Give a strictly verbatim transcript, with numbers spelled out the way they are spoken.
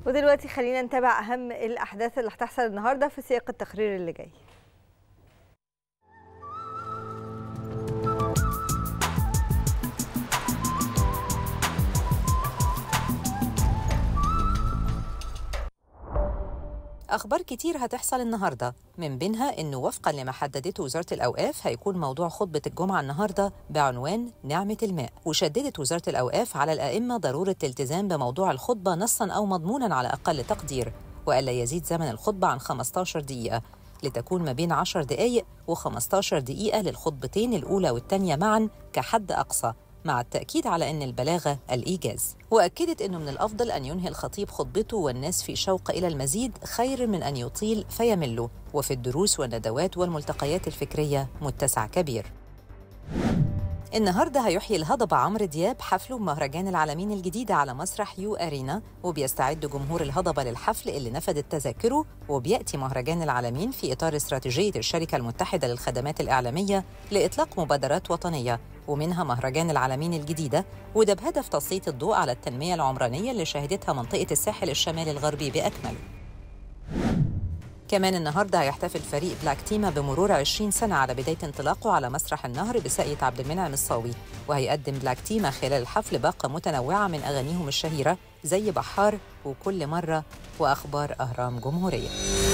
ودلوقتي خلينا نتابع أهم الأحداث اللي هتحصل النهاردة في سياق التقرير اللي جاي. أخبار كتير هتحصل النهاردة، من بينها إنه وفقاً لما حددته وزارة الأوقاف هيكون موضوع خطبة الجمعة النهاردة بعنوان نعمة الماء. وشددت وزارة الأوقاف على الأئمة ضرورة الالتزام بموضوع الخطبة نصاً أو مضموناً على أقل تقدير، وألا يزيد زمن الخطبة عن خمستاشر دقيقة، لتكون ما بين عشر دقايق وخمستاشر دقيقة للخطبتين الأولى والثانية معاً كحد أقصى، مع التأكيد على أن البلاغة الإيجاز. وأكدت أنه من الأفضل أن ينهي الخطيب خطبته والناس في شوق إلى المزيد خير من أن يطيل فيملوا، وفي الدروس والندوات والملتقيات الفكرية متسع كبير. النهاردة هيحيي الهضبة عمرو دياب حفله بمهرجان العالمين الجديدة على مسرح يو أرينا، وبيستعد جمهور الهضبة للحفل اللي نفدت تذاكره. وبيأتي مهرجان العالمين في إطار استراتيجية الشركة المتحدة للخدمات الإعلامية لإطلاق مبادرات وطنية، ومنها مهرجان العالمين الجديدة، وده بهدف تسليط الضوء على التنمية العمرانية اللي شهدتها منطقة الساحل الشمالي الغربي بأكمله. كمان النهارده هيحتفل فريق بلاك تيما بمرور عشرين سنة على بداية انطلاقه على مسرح النهر بساقية عبد المنعم الصاوي، وهيقدم بلاك تيما خلال الحفل باقة متنوعة من أغانيهم الشهيرة زي بحار وكل مرة وأخبار أهرام جمهورية.